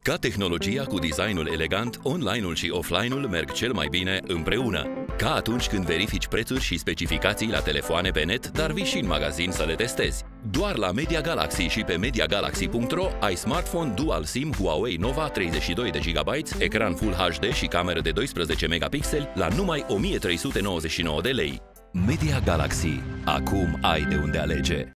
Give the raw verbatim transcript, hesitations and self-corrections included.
Ca tehnologia cu designul elegant, online-ul și offline-ul merg cel mai bine împreună. Ca atunci când verifici prețuri și specificații la telefoane pe net, dar vii și în magazin să le testezi. Doar la Media Galaxy și pe media galaxy punct ro ai smartphone Dual SIM Huawei Nova treizeci și doi de gigabyte, ecran Full H D și cameră de doisprezece megapixeli la numai o mie trei sute nouăzeci și nouă de lei. Media Galaxy. Acum ai de unde alege.